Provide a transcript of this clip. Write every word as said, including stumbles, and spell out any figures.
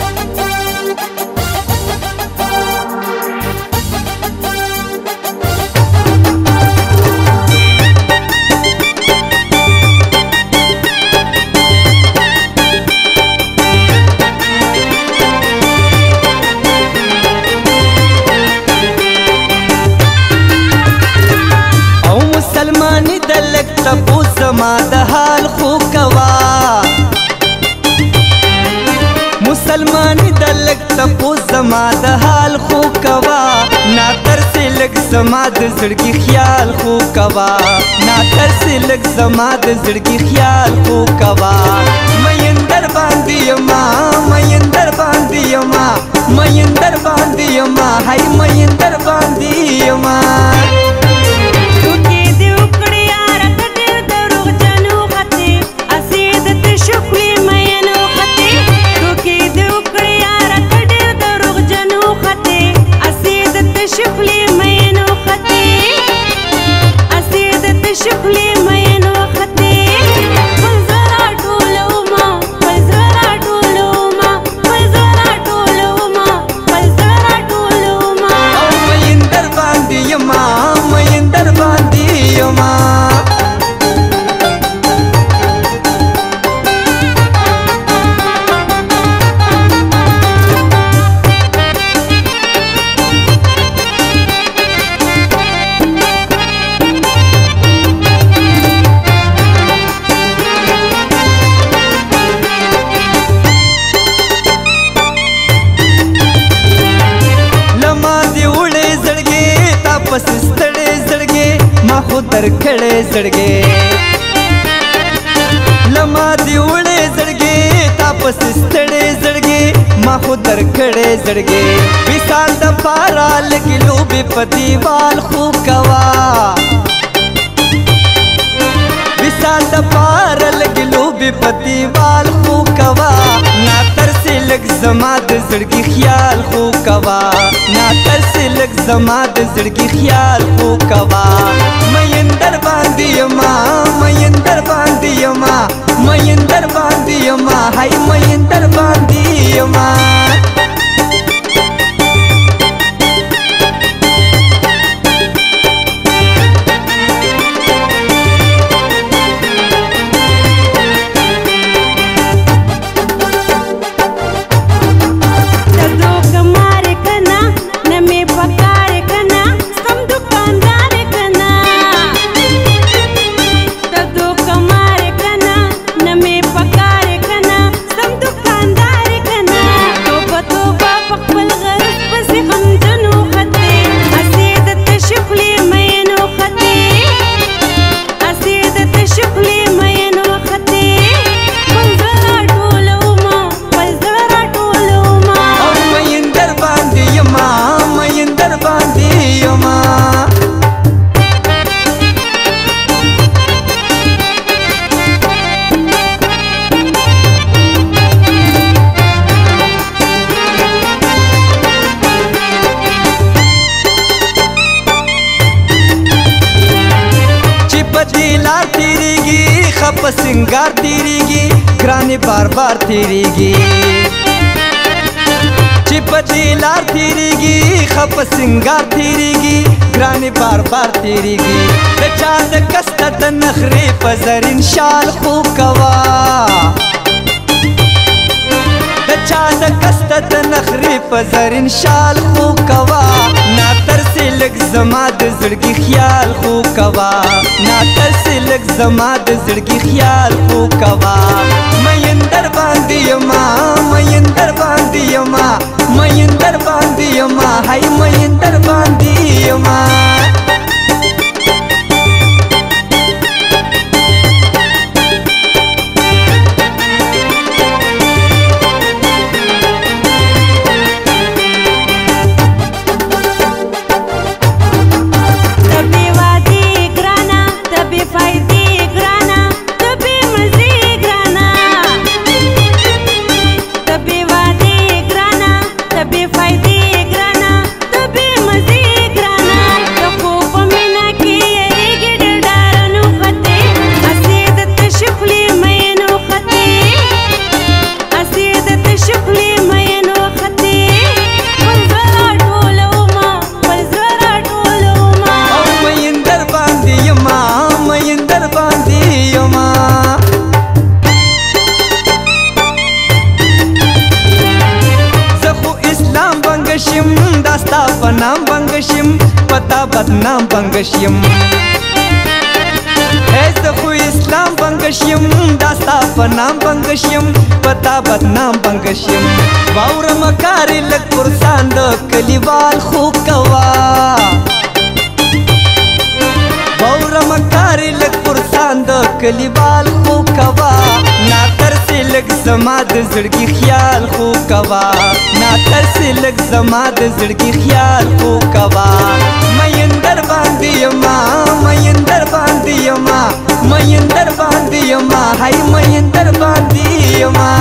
تپوس زما د حال خو کوا مسلمانی د لګ تپوس زما د حال خو کوا نا تر سے لګ زما د زړګي خیال خو کوا نا تر سے لګ زما د زړګي خیال خو کوا مېندر باندې یما مېندر باندې یما مېندر باندې یما هاي مېندر باندې یما پس ستړې زړګې ما خو درکړې زړګې لما دی وړې زړګې تا پس ستړې زړګې ما خو درکړې زړګې وصال د پارا لګي لوبې په دیوال خو کوا وصال د پارا لګي لوبې په دیوال خو کوا نا تر سے لګ زما د زړګي خیال خو کوا نا تر سے لګ زما د زړګي خیال خو کوا مېندر باندې یما مېندر باندې یما مېندر باندې یما هاي مېندر باندې یما خپ سنگار تیریږي ګرانې بار بار تیریږي چې په دې لار تیریږي خپ سنگار تیریږي ګرانې بار بار تیریږي د چا د کسته د نخرې په زرین شال خو کوا د چا د کسته د نخرې په زرین شال خو کوا نا تر سے لګ زما د زړګي خیال خو کوا نا تر سے لګ زما د زړګي خیال خو کوا مېندر باندې یما مېندر باندې یما مېندر باندې یما هاي مېندر باندې یما فائدې ګرانه د بې مزې ګرانه بنگشیم داستا پنام بنگشیم پتا بدنام بنگشیم ایز خو اسلام بنگشیم داستا پنام بنگشیم پتا بدنام بنگشیم واور مکاری لک پرسان د کلیوال خو کوا واور مکاری لک پرسان د کلیوال خو کوا نا ترسی لک زما د زړګي خیال خو کوا نا ترسی لک زما د زړګي خیال خو کوا مېندر باندې یما مېندر باندې یما مېندر باندې یما هاي مېندر باندې یما